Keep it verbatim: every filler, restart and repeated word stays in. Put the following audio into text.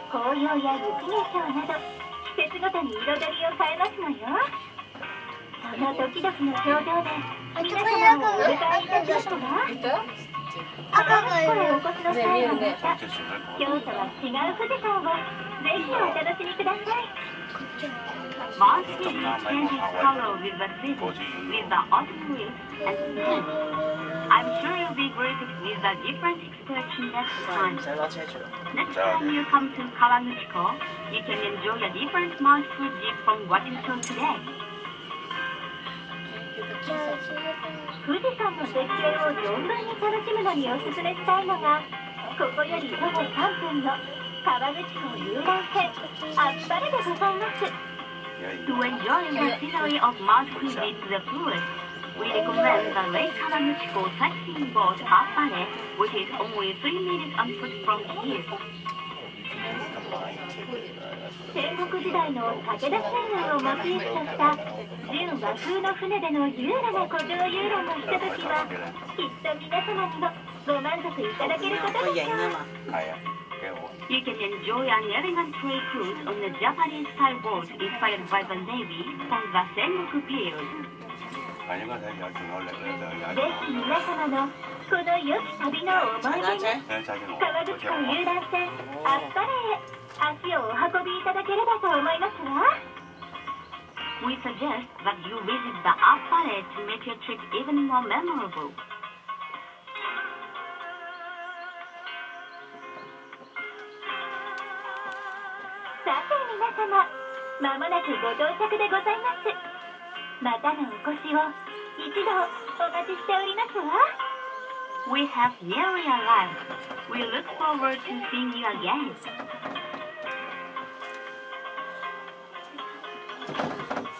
紅葉や雪化粧など季節ごとに彩りを変えますのよ。そのドキドキの表情で皆様をお迎えいたしますわ。赤がこれお越しの際はまた今日とは違う富士山をぜひお楽しみください。Mount Fuji changes color with the season, with the autumn leaves and spring. I'm sure you'll be greeted with a different expression next time. Next time you come to Kawaguchiko, you can enjoy a different Mount Fuji from what you saw today. 富士山の絶景を存分に楽しむのにおすすめしたいのが、ここより徒歩さんぷんの川口湖遊覧船あっぱれでございます。To enjoy the scenery of Mount Fuji to the fullest, we recommend the Lake Kawaguchiko sightseeing boat Appare, which is only three minutes on foot from here. 戦国時代の武田信玄をモチーフとした純和風の船での優雅な古城遊覧のひとときはきっと皆様にもご満足いただけることでしょう。You can enjoy an elegant trade cruise on the Japanese-style boat inspired by the Navy from the Sengoku period. ぜひ皆様のこの良き旅の思い出に川口湖遊覧船あっぱれへ足をお運びいただければと思いますわ。We suggest that you visit the Appare to make your trip even more memorable. さて皆様、まもなくご到着でございます。またのお越しを一度お待ちしておりますわ。We have nearly arrived. We look forward to seeing you again.